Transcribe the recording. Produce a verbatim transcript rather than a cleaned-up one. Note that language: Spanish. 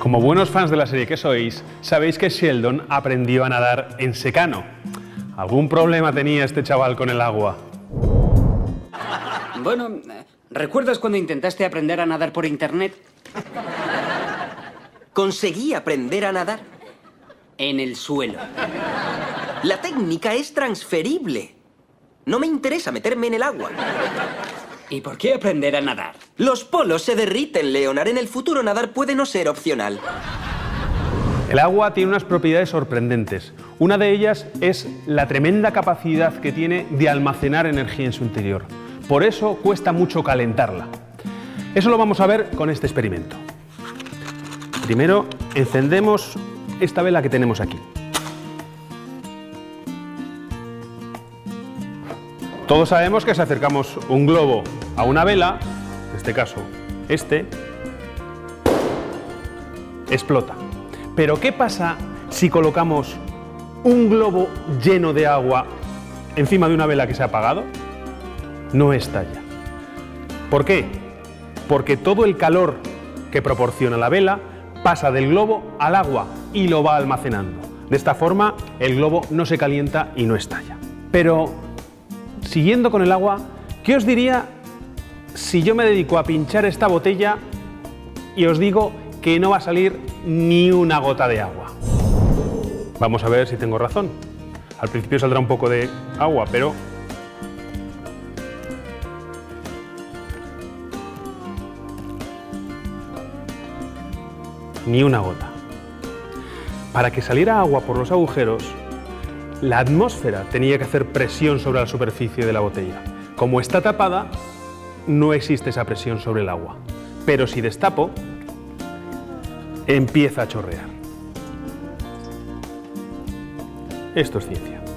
Como buenos fans de la serie que sois, sabéis que Sheldon aprendió a nadar en secano. ¿Algún problema tenía este chaval con el agua? Bueno, ¿recuerdas cuando intentaste aprender a nadar por internet? Conseguí aprender a nadar. En el suelo. La técnica es transferible. No me interesa meterme en el agua. ¿Y por qué aprender a nadar? Los polos se derriten, Leonard. En el futuro nadar puede no ser opcional. El agua tiene unas propiedades sorprendentes. Una de ellas es la tremenda capacidad que tiene de almacenar energía en su interior. Por eso cuesta mucho calentarla. Eso lo vamos a ver con este experimento. Primero encendemos esta vela que tenemos aquí. Todos sabemos que si acercamos un globo a una vela, en este caso este, explota. Pero ¿qué pasa si colocamos un globo lleno de agua encima de una vela que se ha apagado? No estalla. ¿Por qué? Porque todo el calor que proporciona la vela pasa del globo al agua y lo va almacenando. De esta forma, el globo no se calienta y no estalla. Pero, siguiendo con el agua, ¿qué os diría si yo me dedico a pinchar esta botella y os digo que no va a salir ni una gota de agua? Vamos a ver si tengo razón. Al principio saldrá un poco de agua, pero ni una gota. Para que saliera agua por los agujeros, la atmósfera tenía que hacer presión sobre la superficie de la botella. Como está tapada, no existe esa presión sobre el agua. Pero si destapo, empieza a chorrear. Esto es ciencia.